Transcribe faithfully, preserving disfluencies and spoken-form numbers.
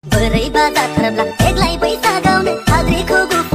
बरै बाजा थरब्ला एक्लै पैसा गाउने हाद्रीको गुफा